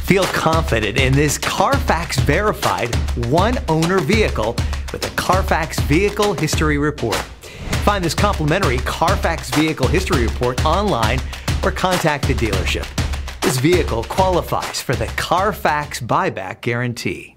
Feel confident in this CARFAX verified one-owner vehicle with a CARFAX Vehicle History Report. Find this complimentary CARFAX Vehicle History Report online or contact the dealership. This vehicle qualifies for the CARFAX buyback guarantee.